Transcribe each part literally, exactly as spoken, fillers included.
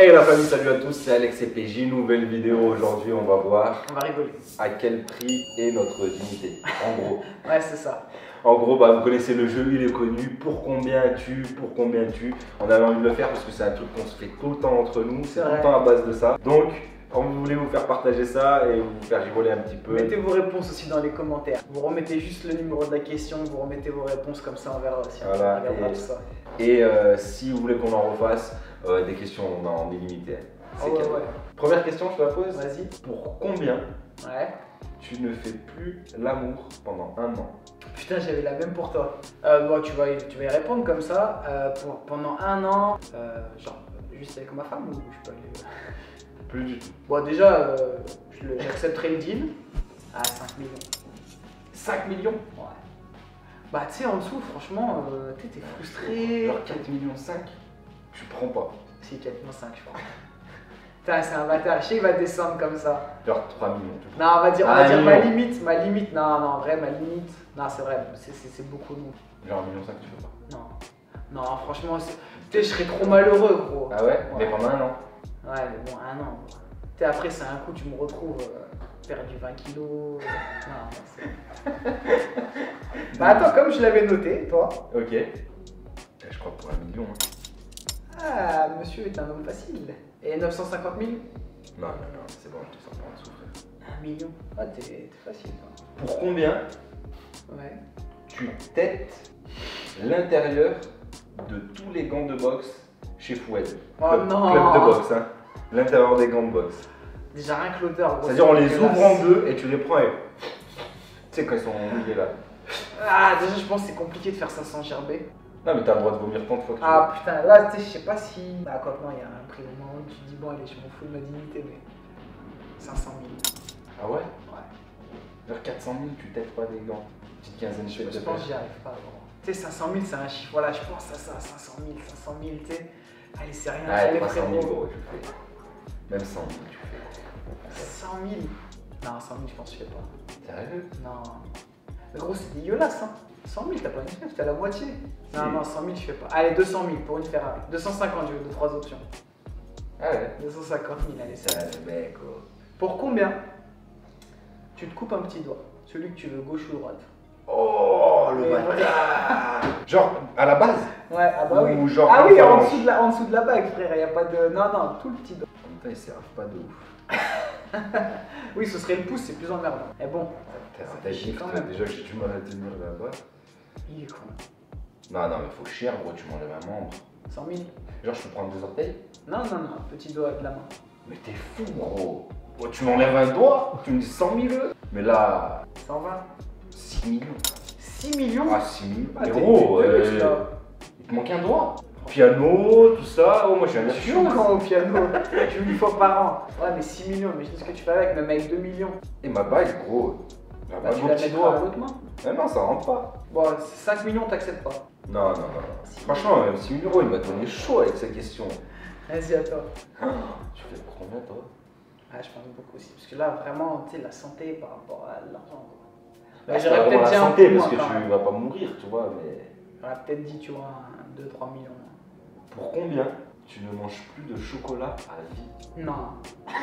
Hey la famille, salut à tous, c'est Alex C P J, nouvelle vidéo. Aujourd'hui on va voir on va rigoler à quel prix est notre dignité, en gros. Ouais, c'est ça. En gros, bah, vous connaissez le jeu, il est connu. Pour combien tu, pour combien tu. On avait envie de le faire parce que c'est un truc qu'on se fait tout le temps entre nous, c'est tout le temps à base de ça. Donc, on voulait vous faire partager ça et vous faire rigoler un petit peu. Mettez vos réponses aussi dans les commentaires. Vous remettez juste le numéro de la question, vous remettez vos réponses comme ça, on verra si on Voilà, regardera et, tout ça. Et euh, si vous voulez qu'on en refasse, euh, des questions, on en illimité. C'est Oh, ouais, ouais. Première question, je te la pose. Vas-y. Pour combien Ouais. tu ne fais plus l'amour pendant un an? Putain, j'avais la même pour toi. Euh, bon, tu vas, y, tu vas y répondre comme ça. Euh, pour, pendant un an, euh, genre, juste avec ma femme ou je peux aller... Plus du tout. Bon, déjà, euh, j'accepterai le deal à cinq millions. cinq millions? Ouais. Bah, tu sais, en dessous, franchement, euh, t'es frustré. Genre quatre millions cinq, tu prends pas. Si, quatre millions cinq, je crois. Putain, c'est un bâtard, je sais qu'il va descendre comme ça. Genre trois millions. Tu non, on va dire, on ah, va dire ma million. limite, ma limite, non, non, en vrai, ma limite. Non, c'est vrai, c'est beaucoup non. Genre un million cinq, tu fais pas? Non. Non, franchement, tu sais, je serais trop malheureux, gros. Ah ouais, ouais. Mais pendant un an? Ouais, mais bon, un an. Tu sais, après, c'est un coup, tu me retrouves euh, perdu vingt kilos. Euh, non, non, c'est. Bah, attends, comme je l'avais noté, toi. Ok. Je crois pour un million. Hein. Ah, monsieur est un homme facile. Et neuf cent cinquante mille? Non, non, non, c'est bon, je te sens pas en dessous, frère. Un million. Ah, t'es facile, toi. Pour combien Ouais. tu têtes l'intérieur de tous les gants de boxe chez Foued? Oh club, non. Club de boxe, hein. L'intérieur des gants de boxe. Déjà rien que l'odeur. C'est-à-dire on les ouvre en deux et tu les prends et... Tu sais quand ils sont mouillés là. Ah, déjà je pense que c'est compliqué de faire ça sans gerber. Non mais t'as le droit de vomir tant de fois que tu Ah putain, là tu sais, je sais pas si... Bah quoi que non, il y a un prix au moment où tu te dis bon allez, je m'en fous de ma dignité, mais... cinq cent mille. Ah ouais? Ouais. Vers quatre cent mille, tu têtes pas des gants. Petite quinzaine de Je, de je pense que j'y arrive pas. Tu sais, cinq cent mille c'est un chiffre, voilà, je pense à ça, cinq cent mille, cinq cent mille, tu sais. Allez, c'est rien, ah, allez, trois cent mille frérot. gros, tu fais. Même cent mille, tu fais. cent mille? Non, cent mille, je pense que je fais pas. Sérieux? Non. Mais gros, c'est dégueulasse, hein. cent mille, t'as pas une chef, t'as la moitié. Non, si. non, cent mille, je fais pas. Allez, deux cent mille pour une Ferrari. deux cent cinquante, je veux deux, trois options. Ah ouais? deux cent cinquante mille, allez, ça. C'est un mec, gros. Pour combien tu te coupes un petit doigt? Celui que tu veux, gauche ou droite? Oh, le bâtard! Genre, à la base? Ouais, ah bah oui. Ou genre ah oui, en orange. dessous, de la, en dessous de la bague, frère, y a pas de... Non, non, tout le petit doigt. En même temps, ils servent pas de ouf. Oui, ce serait le pouce, c'est plus emmerdant. Mais bon, T'as ça ta fait chier gift, quand même. déjà j'ai du mal à tenir là-bas. Il est con. Non, non, mais faut cher, gros, tu m'enlèves un membre. cent mille? Genre, je peux prendre deux orteils? Non, non, non, petit doigt de la main. Mais t'es fou, gros. Oh, tu m'enlèves un doigt, tu me dis cent mille. Mais là, cent vingt? six millions. six millions? Ah, six millions. Ah, Mais t'es- gros, t'es de luxe, euh, là. il te manque un doigt. Piano, tout ça. Oh, moi, j'ai un Je suis virtuose. quand au piano, je une fois par an. Ouais, mais six millions, imagine ce que tu fais avec, même avec deux millions. Et ma bague, gros. La Bah, bague tu au la petit mettras à doigt. l'autre main. Ah non, ça rentre pas. Bon, cinq millions, t'acceptes pas. Non, non, non. non. Franchement, même six mille euros, il m'a donné chaud avec cette question. Vas-y, à toi. Tu fais pour combien, toi? Ah, je pense beaucoup aussi. Parce que là, vraiment, tu sais, la santé par rapport à l'argent. quoi. Bah, Ouais, c'est j'aurais pas vraiment peut-être la dit un santé peu parce moins, que quand tu même. vas pas mourir, tu vois, mais. J'aurais peut-être dit, tu vois, deux trois millions. Pour combien tu ne manges plus de chocolat à vie? Non.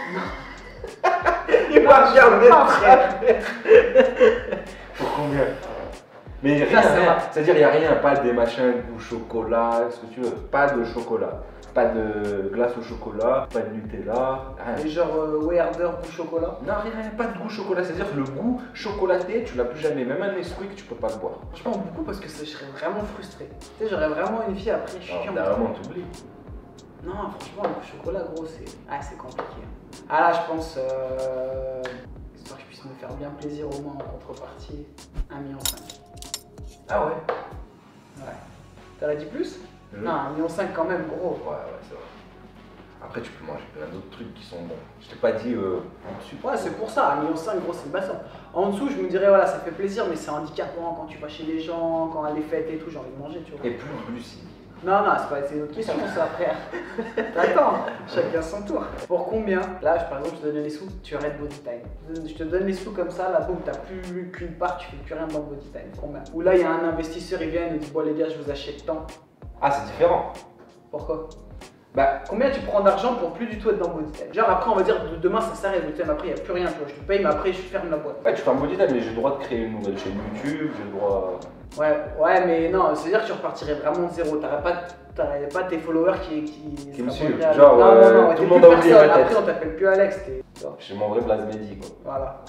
Il m'a regardé, frère. Pour combien? Mais rien, Ça, ça rien. va. C'est-à-dire, il n'y a rien, pas des machins goût chocolat, ce que tu veux. Pas de chocolat. Pas de glace au chocolat, pas de Nutella, rien. Et genre, euh, Weirder ou chocolat? Non, rien, rien, pas de goût chocolat. C'est-à-dire que le goût chocolaté, tu l'as plus jamais. Même un Nesquik, tu peux pas le boire. Je pense beaucoup parce que ça, je serais vraiment frustré. Tu sais, j'aurais vraiment une vie après chiante. Non, t'as vraiment t'oublies. Non, franchement, le chocolat, gros, c'est. Ah, c'est compliqué. Ah là, je pense. Euh... Histoire que je puisse me faire bien plaisir au moins en contrepartie, un million cinq. Ah ouais? Ouais. T'aurais dit plus? Je- Non, un million cinq quand même, gros. Ouais, ouais, c'est vrai. Après, tu peux manger plein d'autres trucs qui sont bons. Je t'ai pas dit euh, en dessus. Ouais, c'est pour ça, un million cinq, gros, c'est le bassin. En dessous, je me dirais, voilà, ça fait plaisir, mais c'est handicapant quand tu vas chez les gens, quand à les fêtes et tout, j'ai envie de manger, tu vois. Et plus de glucides. Non, non, c'est pas c'est une autre question, ça, après. Attends, chacun son tour. Pour combien? Là, je- par exemple, je te donne les sous, tu arrêtes Body Time. Je te donne les sous comme ça, là, boum, t'as plus qu'une part, tu fais plus rien dans Body Time. Combien? Ou là, il y a un investisseur, il vient, il dit, bon, les gars, je vous achète tant. Ah, c'est différent. Pourquoi? Bah, combien tu prends d'argent pour plus du tout être dans BodyTime? Genre après on va dire de- demain ça s'arrête, BodyTime, après il n'y a plus rien, tu vois, je te paye mais après je ferme la boîte. Ouais, tu fais un BodyTime, mais j'ai le droit de créer une nouvelle chaîne YouTube, j'ai le droit. Ouais, ouais mais non, c'est-à-dire que tu repartirais vraiment de zéro, t'aurais pas, t'aurais pas tes followers qui, qui, Qui me seraient suivent. abonnés à- Genre, non, euh, non, non, tout t'es le plus monde a oublié personne. ma tête. Après on t'appelle plus Alex, t'es. tu vois. J'ai mon vrai Blasmedi quoi. Voilà.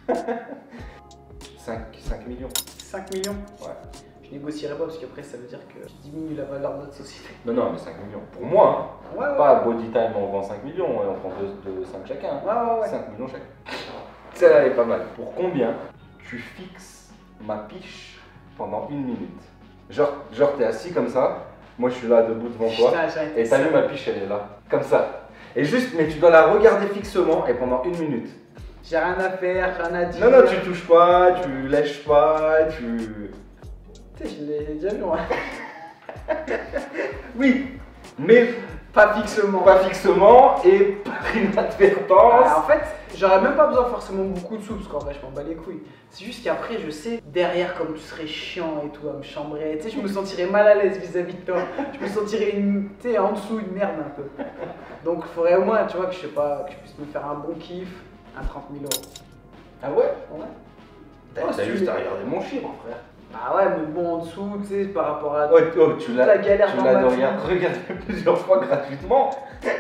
cinq millions. cinq millions? Ouais. Je négocierai pas parce qu'après ça veut dire que je diminue la valeur de notre société. Non, non, mais cinq millions. Pour moi, hein. Ouais, ouais. Pas BodyTime, on vend cinq millions, ouais, on prend deux, cinq chacun. Hein. Ouais, ouais, ouais. cinq millions chacun. Celle-là, elle est pas mal. Pour combien tu fixes ma piche pendant une minute? Genre, genre t'es assis comme ça, moi je suis là debout devant toi, Putain, j'ai arrêté et t'as ça. vu ma piche, elle est là, comme ça. Et juste, mais tu dois la regarder fixement et pendant une minute. J'ai rien à faire, rien à dire. Non, non, tu touches pas, tu lèches pas, tu. Tu sais, je l'ai déjà vu, moi. Oui, mais Pas fixement. pas fixement et par inadvertance. Ah, en fait, j'aurais même pas besoin forcément beaucoup de sous parce qu'en vrai, je m'en bats les couilles. C'est juste qu'après, je sais, derrière, comme tu serais chiant et tout, à me chambrer, tu sais, je me sentirais mal à l'aise vis-à-vis de toi. Je me sentirais, une, tu sais, en dessous, une merde un peu. Donc, il faudrait au moins, tu vois, que je sais pas, que je puisse me faire un bon kiff, un trente mille euros. Ah ouais? Ouais. T'as Oh, t'as si juste tu- à regarder mon chiffre, frère. Ah ouais, mais bon, en dessous, tu sais, par rapport à. Oh, oh, tu toute l'as la galère tu dans l'as ma de vie. regarder, regarder plusieurs fois gratuitement.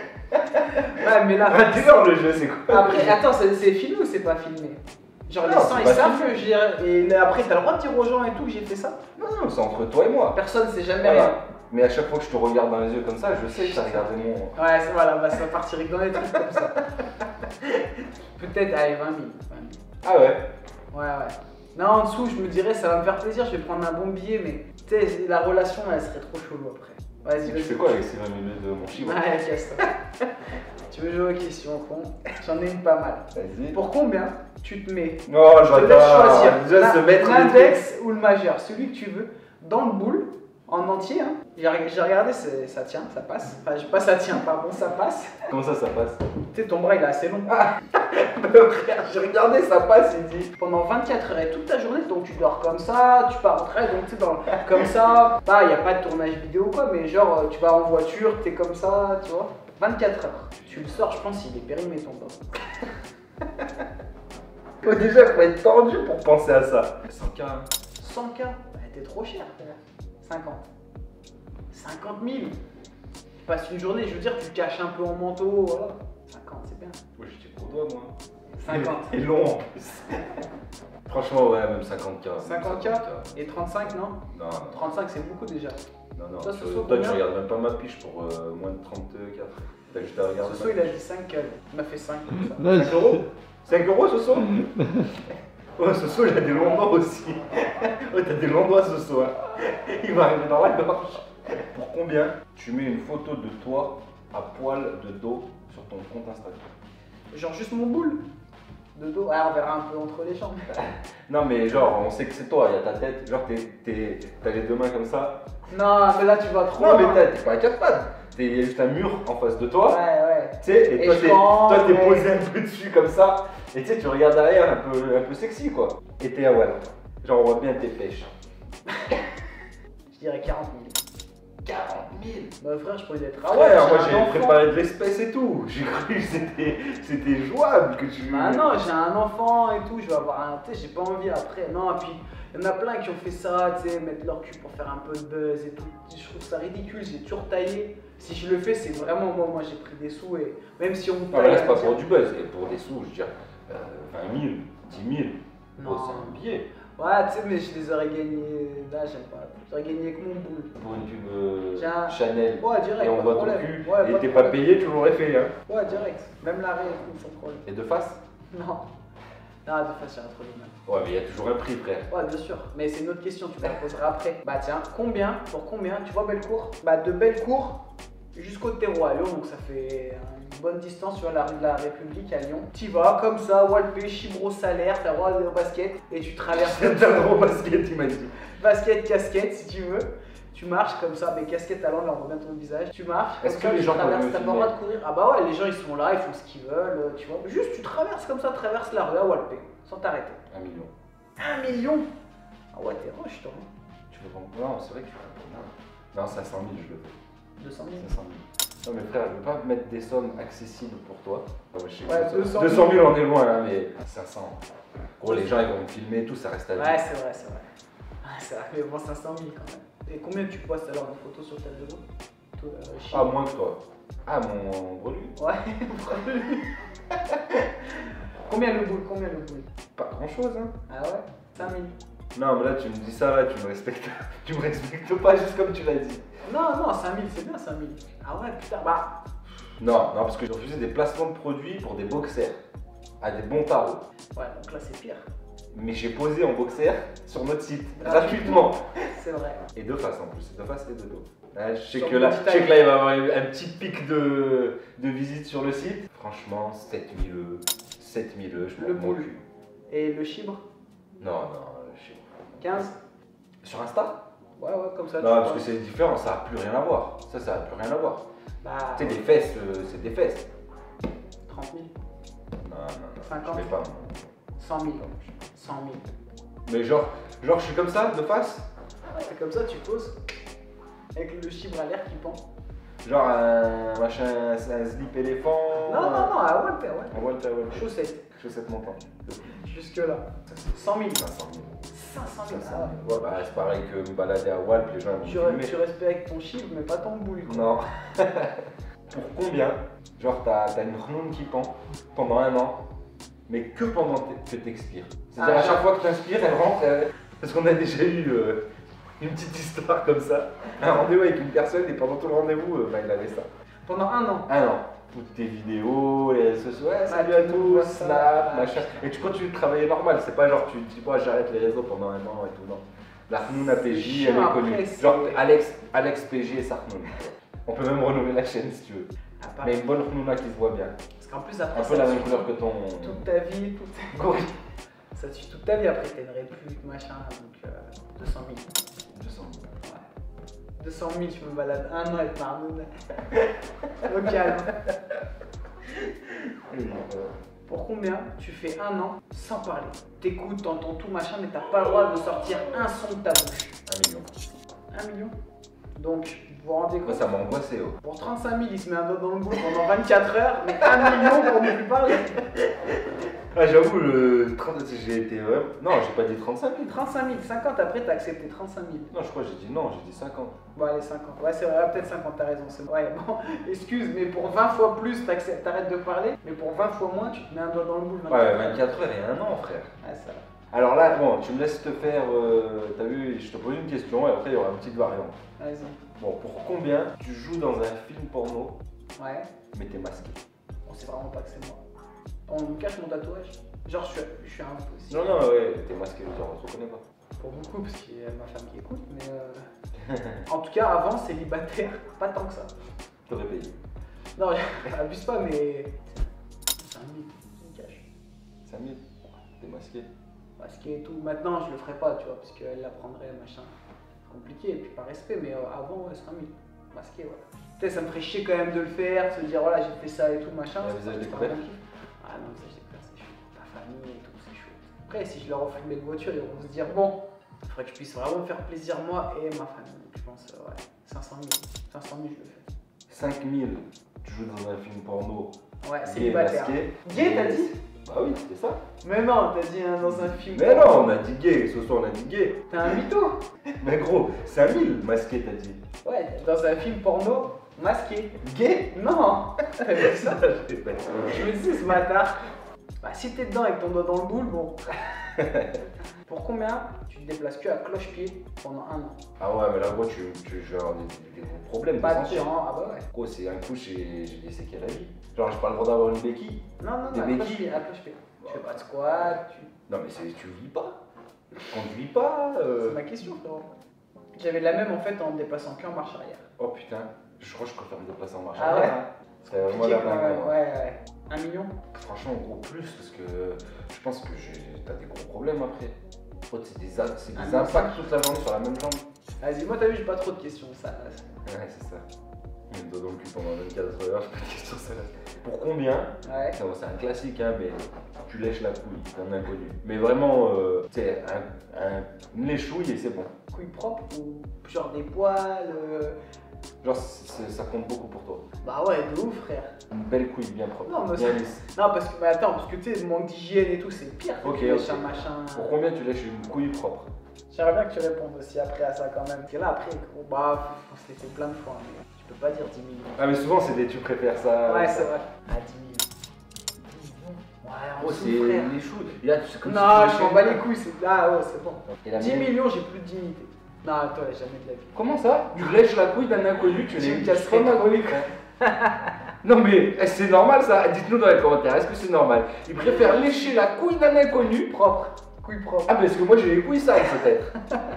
Ouais, mais là. Raté-leur le jeu, c'est quoi? Après, attends, c'est c'est filmé ou c'est pas filmé? Genre, les Non, gens, c'est ils pas savent filmé. que j'ai. Et là, après, t'as le droit de dire aux gens et tout que j'ai fait ça? Non, non, c'est entre toi et moi. Personne sait jamais Voilà. rien. Mais à chaque fois que je te regarde dans les yeux comme ça, je sais que t'as regardé mon. Ouais, c'est- voilà, bah, ça va partir dans les trucs comme ça. Peut-être, allez, vingt mille. vingt mille. Ah ouais? Ouais, ouais. Non, en dessous, je me dirais, ça va me faire plaisir, je vais prendre un bon billet, mais tu sais, la relation, elle serait trop chelou après. Vas-y, Tu vas-y. fais quoi avec ces vingt mille de mon chiffre? Ouais, casse-toi. Tu veux jouer aux questions, con? J'en ai une pas mal. Vas-y. Pour combien tu te mets? Oh, Je te laisse choisir Déjà se l'in- mettre les l'index ou le majeur, celui que tu veux, dans le boule, en entier. Hein. J'ai reg- j'ai regardé, c'est- ça tient, ça passe. Enfin, je- pas ça tient, pardon, ça passe. trucs. Comment ça, ça passe? Tu sais, ton bras il est assez long. Bah, frère, j'ai regardé, ça passe, il dit. Pendant vingt-quatre heures et toute ta journée, donc tu dors comme ça, tu pars en train, donc tu sais, dans- comme ça. Bah, il n'y a pas de tournage vidéo quoi, mais genre, euh, tu vas en voiture, t'es comme ça, tu vois. vingt-quatre heures. Tu le sors, je pense, il est périmé ton dos. Faut déjà, faut être tordu pour penser à ça. cent K. cent K, bah, t'es trop cher, frère. cinquante. cinquante mille. Tu passes une journée, je veux dire, tu te caches un peu en manteau, voilà. cinquante, c'est bien. Ouais, j'étais pour toi, moi. cinquante. Et long en plus. Franchement, ouais, même cinquante K. cinquante K et trente-cinq, non? Non, non, trente-cinq, c'est beaucoup déjà. non, non. Toi, Toi, Soso, toi, tu combien regardes même pas ma piche pour euh, moins de trente-quatre. T'as juste à regarder. Soso, il a dit cinq K. Il m'a fait cinq. comme ça. Non, cinq euros cinq euros, Soso? Oh, Soso, il a des longs doigts aussi. Oh, t'as des longs doigts, Soso. Hein. Il va arriver dans la gorge. Pour combien tu mets une photo de toi à poil de dos sur ton compte Instagram? Genre juste mon boule de dos. Ouais, on verra un peu entre les jambes. Non, mais genre, on sait que c'est toi, il y a ta tête. Genre, t'es- t'es- t'as les deux mains comme ça. Non, mais là tu vas trop. Non, mais loin. t'as- t'es pas à quatre pattes. T'es- Il y a juste un mur en face de toi. Ouais, ouais. Tu sais, et Et toi, je t'es pense, toi, t'es ouais. posé un peu dessus comme ça. Et tu sais, tu regardes derrière un peu, un peu sexy quoi. Et t'es à ouais. Genre, on voit bien tes pêches. Je dirais quarante mille. quarante mille. Bah frère, je pourrais être. Ah ouais, alors moi un j'ai enfant. préparé de l'espèce et tout. J'ai cru que c'était c'était jouable que tu. Bah non, j'ai un enfant et tout, je vais avoir un. Tu sais, j'ai pas envie après. Non, et puis il y en a plein qui ont fait ça, tu sais, mettre leur cul pour faire un peu de buzz et tout. Je trouve ça ridicule, j'ai toujours taillé. Si je le fais, c'est vraiment moi, moi j'ai pris des sous et même si on me Ah, mais là, c'est pas on va pour dire- du buzz, et pour des sous, je veux dire, euh, vingt mille, dix mille. Non. Oh, c'est un billet. Ouais, tu sais, mais je les aurais gagnés. Là, j'aime pas. J'aurais gagné avec mon boule. Pour une pub euh, J'ai un- Chanel. Ouais, direct. Et on pas de voit ton problème. cul. Ouais, et de t'es pas problème. payé, tu l'aurais fait. Hein. Ouais, direct. Même l'arrêt et tout, sans problème. Et de face? Non. Non, de face, j'irai trop les mains. Ouais, mais il y a toujours un prix, frère. Ouais, bien sûr. Mais c'est une autre question, tu me la poseras après. Bah tiens, combien, pour combien, tu vois Bellecour? Bah de Bellecour jusqu'au terreau à Lyon, donc ça fait une bonne distance sur la rue de la République à Lyon. Tu vas comme ça, Walpé, Chibro, Salaire, t'as le droit de basket et tu traverses comme T'as ça. un gros basket, il m'a dit. Basket, casquette si tu veux. Tu marches comme ça, mais casquette à l'angle, on voit bien ton visage. Tu marches, Est-ce comme que ça, les tu gens peuvent traverses, me t'as pas le filmer droit de courir. Ah bah ouais, les gens ils sont là, ils font ce qu'ils veulent, euh, tu vois. Juste tu traverses comme ça, traverses la rue à Walpé, sans t'arrêter. Un million. Un million. Ah ouais, t'es rush toi. hein. Tu veux vendre? Non, c'est vrai que tu veux vendre. Non, cinq cent mille, je le fais. deux cent mille. cinq cent mille. Non mais frère, je veux pas mettre des sommes accessibles pour toi. Ouais, je sais que Ouais, ça- deux cent mille. deux cent mille on est loin hein, mais cinq cents. Gros les gens ils vont me filmer et tout, ça reste à vie. Ouais, c'est vrai, c'est vrai. Ouais, c'est vrai, mais bon, cinq cent mille quand même. Et combien tu postes alors de photos sur ta réseau? Toi, euh, Chine. Ah moins que toi. Ah mon brelu. Ouais, brelu. Combien le boule? Combien le boule? Pas grand chose hein. Ah ouais? cinq mille. Non mais là tu me dis ça là, tu me respectes. Tu me respectes pas juste comme tu l'as dit. Non, non, cinq mille, c'est bien cinq mille. Ah ouais, putain, bah. Non, non parce que j'ai refusé des placements de produits pour des boxers à des bons tarots. Ouais, donc là c'est pire. Mais j'ai posé en boxer sur notre site gratuitement. C'est vrai. Et de face en plus, de face et de dos. Là, je sais Sur que là, petit je sais que là il va y avoir un petit pic de, de visite sur le site. Franchement, sept mille E, sept mille E, je Le m'en boule. cul. Et le chibre? Non, non, je sais quinze? Sur Insta? Ouais, ouais, comme ça. Non, tu parce vois. que c'est différent, ça n'a plus rien à voir. Ça, ça n'a plus rien à voir. Bah. Tu sais, des fesses, euh, c'est des fesses. trente mille. Non, non, non, cinquante. je vais pas. cent mille. cent mille. Mais genre, genre, je suis comme ça, de face. Ouais, c'est comme ça, tu poses. Avec le chibre à l'air qui pend. Genre un machin, un slip éléphant. Non, non, non, à Walter, ouais. Un Walter, ouais. Chaussettes. Chaussettes montantes. Jusque là. cent mille. cinq cent mille. cinq cent mille. cinq Ah cent ouais. mille. Ouais, bah, c'est pareil que me balader à Walp, les gens ils Tu, vont me tu filmer. respectes ton chibre, mais pas ton boule. quoi. Non. Pour combien? Genre, t'as as une renoune qui pend pendant un an, mais que pendant que t'expires. C'est-à-dire, Ah, à chaque genre- fois que t'inspires, elle rentre. elle- Parce qu'on a déjà eu euh, une petite histoire comme ça. Un rendez-vous avec une personne, et pendant tout le rendez-vous, euh, bah, il avait ça. Pendant un an. Un an. Toutes tes vidéos, les réseaux sociaux, ouais, salut tu à nous vois tous, ça. Snap, Ah, machin. Et tu continues de travailler normal, c'est pas genre tu te dis, moi j'arrête les réseaux pendant un an et tout, non. La Rnouna P J, elle chiant est connue. après, c'est- Genre Alex, Alex P J et sa Rnoun. On peut même renommer la chaîne si tu veux. À part- Mais une bonne Rnouna qui se voit bien. Parce qu'en plus, après, Un peu ça la te même suit couleur que ton. toute ta vie, toute Gorille. ça te suit toute ta vie. Après, t'aimerais plus, machin. Donc, euh, deux cent mille. deux cents. Ouais. deux cent mille, je me balade un an avec Marnoun. Au calme. Pour combien tu fais un an sans parler? T'écoutes, t'entends tout machin, mais t'as pas le droit de sortir un son de ta bouche. Un million. Un million. Donc, vous vous rendez Moi compte? ça m'a angoissé. Oh. Pour trente-cinq mille, il se met un doigt dans le boule pendant vingt-quatre heures, mais un million pour ne plus parler. Ah j'avoue, le trente, j'ai été vraiment. Non, j'ai pas dit trente-cinq mille. trente-cinq mille, cinquante, après t'as accepté trente-cinq mille. Non, je crois que j'ai dit non, j'ai dit cinquante. Bon, allez, cinquante. Ouais, c'est vrai, peut-être cinquante, t'as raison. C'est vrai. Bon, excuse, mais pour vingt fois plus, t'acceptes- t'arrêtes de parler, mais pour vingt fois moins, tu te mets un doigt dans le boule. Ouais, vingt-quatre heures et un an, frère. Ouais, ça va. Alors là, bon, tu me laisses te faire. Euh, T'as vu, je te pose une question et après il y aura une petite variante. Vas-y. Bon, pour combien tu joues dans un film porno Ouais. mais t'es masqué? On sait vraiment pas que c'est moi. On me cache mon tatouage. Genre, je suis, je suis impossible. Non, non, ouais, t'es masqué, je veux dire, on te reconnaît pas. Pour beaucoup, parce qu'il y a ma femme qui écoute, mais. Euh... en tout cas, avant, célibataire, pas tant que ça. T'aurais payé. Non, abuse pas, mais. C'est un mythe, c'est une cache. cinq mille. T'es masqué. Parce que tout, maintenant, je le ferai pas, tu vois, parce qu'elle l'apprendrait, machin. Compliqué, et puis par respect, mais euh, avant, ouais, cinq mille. Masqué, voilà. Tu sais, ça me ferait chier quand même de le faire, de se dire, voilà, j'ai fait ça et tout, machin. Et un c'est visage pas- découvert. c'est pas mon kiff. Ah non, visage découvert, c'est chaud. Ta famille et tout, c'est chaud. Après, si je leur offre une belle voiture, ils vont se dire, bon, il faudrait que je puisse vraiment me faire plaisir, moi et ma famille. Donc, je pense, euh, ouais, cinq cent mille. cinq cent mille, je le fais. cinq mille, tu joues dans un film porno. Ouais, Gay, célibataire. masqué. Gay, t'as dit? Bah oui, c'était ça. Mais non, t'as dit hein, dans un film. Mais non, on a dit gay, ce soir on a dit gay. T'es un mytho. Mais gros, cinq mille masqué, t'as dit. Ouais, dans un film porno, masqué. Gay? Non. T'as vu ça? Je t'ai pas dit. Je me disais ce matin, bah si t'es dedans avec ton doigt dans le boule, bon. Pour combien tu te déplaces que à cloche-pied pendant un an? Ah ouais, mais là, gros, tu, tu je vais avoir des, des gros problèmes de Pas de santé. temps, ah bah ouais. Gros, c'est un coup, j'ai j'ai des séquelles à vie. Genre, j'ai pas le droit d'avoir une béquille. Non, non, Des non, à béquilles. cloche-pied, à cloche-pied. Tu fais pas de squat, tu... Non, mais c'est- tu vis pas. Tu conduis pas. euh. C'est ma question, frérot. J'avais la même en fait en me déplaçant qu'en marche arrière. Oh putain, je crois que je préfère me déplacer en marche Ah arrière, ouais? hein. C'est vraiment Compliqué la quand dingue, même, hein. ouais, ouais. Un million? Franchement, gros plus, parce que je pense que j'ai- t'as des gros problèmes après. Gros, c'est des, a- c'est des Ah, impacts toute la journée sur la même jambe. Vas-y, moi t'as vu, j'ai pas trop de questions, ça. Ouais, c'est ça. Il me donne dans le cul pendant vingt-quatre heures, j'ai pas de question ça là. Pour combien? Ouais. Non, c'est un classique, hein, mais tu lèches la couille d'un inconnu. Mais vraiment, euh, tu sais, un, un, une léchouille et c'est bon. Couilles propres ou genre des poils, euh, Genre, c'est- ça compte beaucoup pour toi. Bah ouais, de ouf, frère. Une belle couille bien propre. Non, mais bien c'est- lisse. Non, parce que, mais attends, parce que tu sais, le manque d'hygiène et tout, c'est pire. Ok, Tu lèches ok. un machin. Pour combien tu lèches une couille propre? J'aimerais bien que tu répondes aussi après à ça quand même. Parce que là, après, gros, bah, on se l'est fait plein de fois, mais tu peux pas dire dix millions. Ah, mais souvent, c'est des tu préfères ça. Ouais, ça. c'est vrai. Ah, dix millions. dix millions. Ouais, on Oh, s'en c'est frère. les choux. Et là, c'est comme si Non, tu je léchais m'en une bats couille. les couilles, c'est. Ah ouais, c'est bon. Et la dix mienne? millions, j'ai plus de dignité. Non, toi, jamais de la vie. Comment ça? Tu lèches la couille d'un inconnu, tu Tu me les casserais comme un trop. couille. Non mais eh, c'est normal ça, dites-nous dans les commentaires, est-ce que c'est normal? Ils préfèrent lécher la couille d'un inconnu. Propre. Couille propre. Ah parce que moi j'ai les couilles sales peut-être.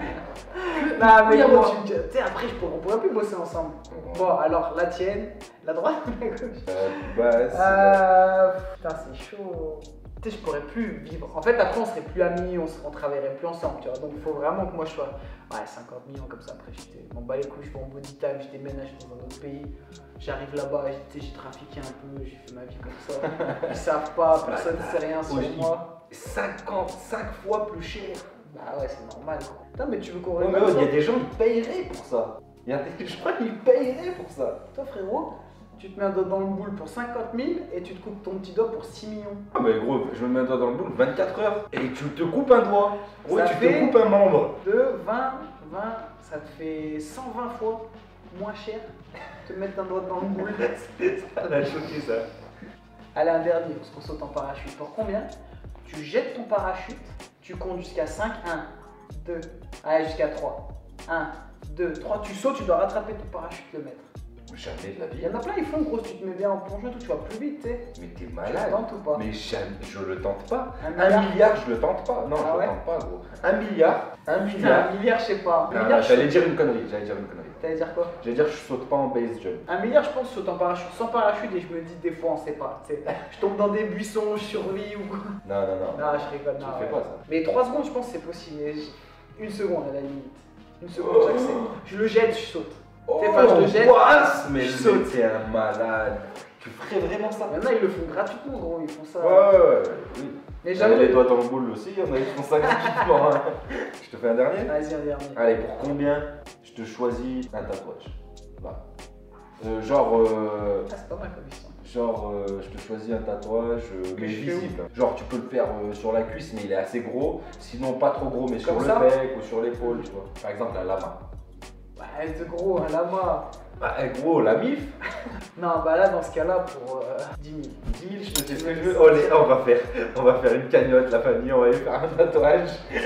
Non, mais Oui, à gros, moi. tu me dis- tu sais, après, je pourrais- on pourrait plus bosser ensemble. Bon, alors, la tienne, la droite ou la gauche? Euh, bah, c'est- Euh. Putain, c'est chaud. Tu sais, je pourrais plus vivre. En fait, après, on serait plus amis, on, se- on travaillerait plus ensemble, tu vois. Donc, il faut vraiment que moi je sois. Ouais, cinquante millions comme ça. Après, je m'en bats les couilles, je vais en body time, je déménage dans un autre pays. J'arrive là-bas, tu sais, j'ai trafiqué un peu, j'ai fait ma vie comme ça. Ils savent pas, personne ne sait rien sur Oui. moi. cinquante-cinq fois plus cher. Bah ouais, c'est normal. Putain, mais tu veux qu'on Ouais, mais regarde il y a des gens qui payeraient pour ça. Il y a des gens qui payeraient pour ça. Toi, frérot, tu te mets un doigt dans le boule pour cinquante mille et tu te coupes ton petit doigt pour six millions. Ah mais gros, je me mets un doigt dans le boule vingt-quatre heures et tu te coupes un doigt. Gros, Ça tu fait- te coupes un membre. De vingt, vingt, ça te fait cent vingt fois moins cher te mettre un doigt dans le boule. Ça l'a choqué ça. Allez, un dernier, parce qu'on saute en parachute. Pour combien? Tu jettes ton parachute, tu comptes jusqu'à cinq, un, deux, allez, jusqu'à trois. un, deux, trois, tu sautes, tu dois rattraper ton parachute, le mettre. Jamais de la Il vie. y en a plein, ils font gros, si tu te mets bien en plongeon, tout, tu vas plus vite, tu sais. Mais t'es Tu malade. tentes ou pas? Mais jamais, je le tente pas. Un Un milliard. milliard, je le tente pas. Non, Ah je ouais le tente pas, gros. Un milliard, un Putain, milliard. un milliard, je sais pas. Un Non, milliard, non, je j'allais saute. dire une connerie, j'allais dire une connerie. T'allais dire quoi? J'allais dire je saute pas en base jump. Un milliard, je pense, je saute en parachute. Sans parachute, et je me dis, des fois, on sait pas. tu sais. Je tombe dans des buissons, je survis ou quoi. Non, non, non. Non, je rigole. Tu non, le fais ouais. pas ça. Mais trois secondes, je pense que c'est possible. Mais j- une seconde à la limite. Une seconde, Oh. j'accepte. Je le jette, je saute. Oh, T'es pas, je te jette, what? Mais je le saute. mec, c'est un malade. Tu ferais vraiment ça? Il y en a, ils le font gratuitement, gros. Ils font ça. Ouais, ouais, ouais. Oui. Mais J'avais j'avoue. les doigts dans le boule aussi, il y en a qui font ça gratuitement. hein. Je te fais un dernier? Vas-y, un dernier. Allez, pour combien je te choisis un tatouage? Bah. Euh, genre, euh, Ah, c'est pas mal comme histoire. genre euh, je te choisis un tatouage, euh, Que mais je fais où? visible. Genre, tu peux le faire euh, sur la cuisse, mais il est assez gros. Sinon, pas trop gros, mais sur Comme le ça? bec ou sur l'épaule, tu vois. Par exemple, un lama. Bah, c'est gros, un lama. Bah, eh, gros, la mif. Non, bah là, dans ce cas-là, pour euh, dix mille. dix mille, je te dis ce que je veux. Oh, les- on va faire, on va faire une cagnotte, la famille, on va aller faire un tatouage.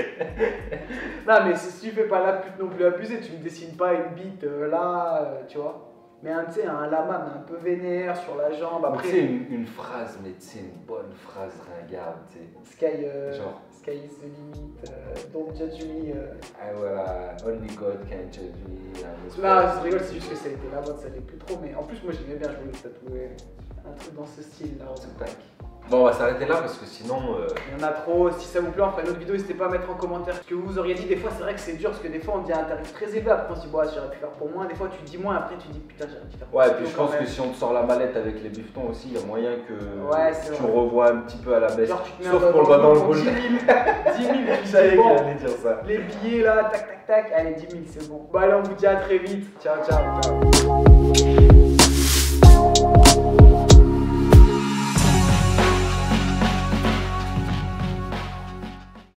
Non, mais si tu fais pas la pute non plus abusée, tu me dessines pas une bite euh, là, euh, tu vois. Mais un, tu sais, un lama, mais un peu vénère sur la jambe. Après, Après, c'est une, une phrase, mais c'est une bonne phrase ringarde, tu sais. Sky, euh, Genre. Sky is the limit, euh, don't judge me. euh. Ah voilà, only God can judge me. Non, je rigole, c'est juste que ça a été la mode, ça l'est plus trop. Mais en plus, moi j'aimais bien, je voulais tatouer un truc dans ce style là. Tac. Bon, on va s'arrêter là parce que sinon. euh, Il y en a trop, si ça vous plaît, on fera une autre vidéo, n'hésitez pas à mettre en commentaire ce que vous auriez dit. Des fois, c'est vrai que c'est dur parce que des fois, on dit un tarif très élevé, après on se dit, bon, j'aurais pu faire pour moins. Des fois, tu dis moins, après tu dis, putain, j'aurais dû faire pour Ouais, plus puis je quand pense que même. si on te sort la mallette avec les bifetons aussi, il y a moyen que Ouais, c'est tu vrai. revois un petit peu à la baisse. Genre, tu te mets Sauf un pour le doigt dans le pour boule. dix mille, dix mille, tu Je dis, savais qu'il bon, allait dire ça. les billets là, tac tac tac, allez, dix mille, c'est bon. Bon, allez, on vous dit à très vite. Ciao, ciao, ciao.